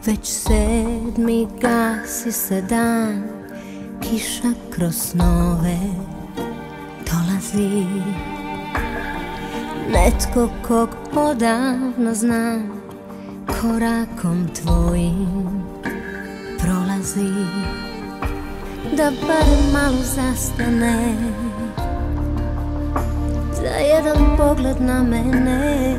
Već 7. gasi se dan, kiša kroz snove dolazi. Netko kog odavno znam, korakom tvojim prolazi. Da barem malo zastane, za jedan pogled na mene.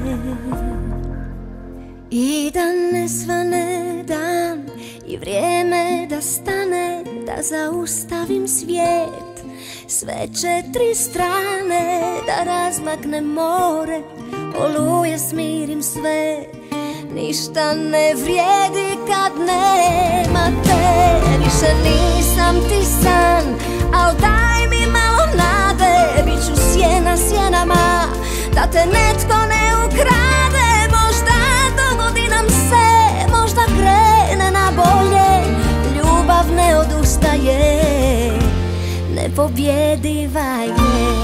I da ne svane dan i vrijeme da stane, da zaustavim svijet, sve 4 strane, da razmaknem more, oluje smirim sve. Ništa ne vrijedi kad nema te, više nisam ti san, al daj mi malo nade, bit ću sjena sjenama, da te netko ne ukrade. Možda dogodi nam se, možda krene na bolje, ljubav ne odustaje, nepobjediva je.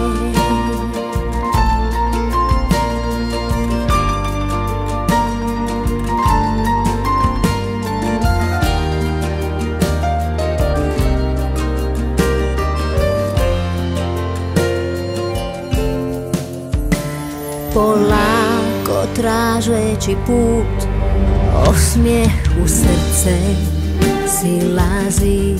Polako tražeći put, osmijeh u srce silazi.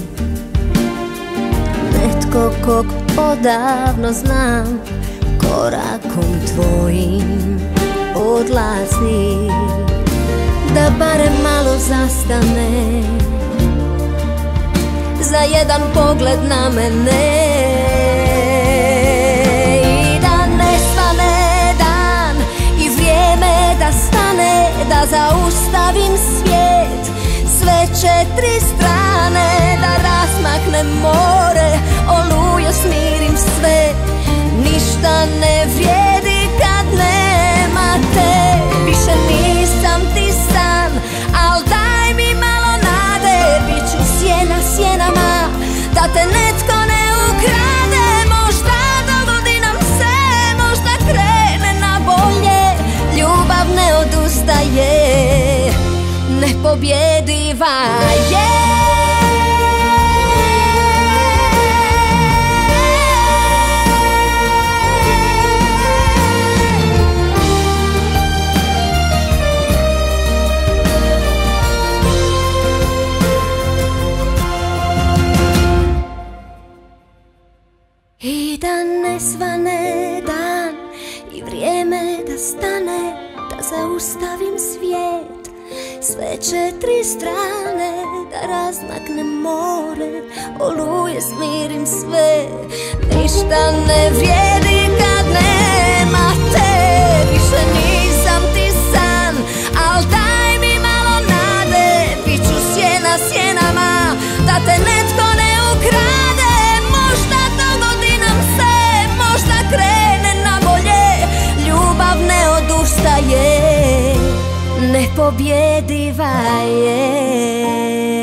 Netko kog odavno znam, korakom tvojim odlazi. Da barem malo zastane, za jedan pogled na mene. Da zaustavim svijet, sve 4 strane, da razmaknem more, oluje smirim sve. Ništa ne vrijedi kad nema te, više nisam ti san, al daj mi malo nade, bit ću sjena sjenama, da te netko ne ukrade. Možda dogodi nam se, možda krene na bolje, ljubav ne odustaje, nepobjediva je. I da ne svane dan i vrijeme da stane, da zaustavim svijet, sve 4 strane, da razmaknem more, oluje smirim sve. Ništa ne vrijedi kad nema te, više nisam ti san, al daj mi malo nade, bit ću sjena sjenama, da te netko ne ukrade. Možda dogodi nam se, možda krene na bolje, ljubav ne odustaje, nepobjediva je.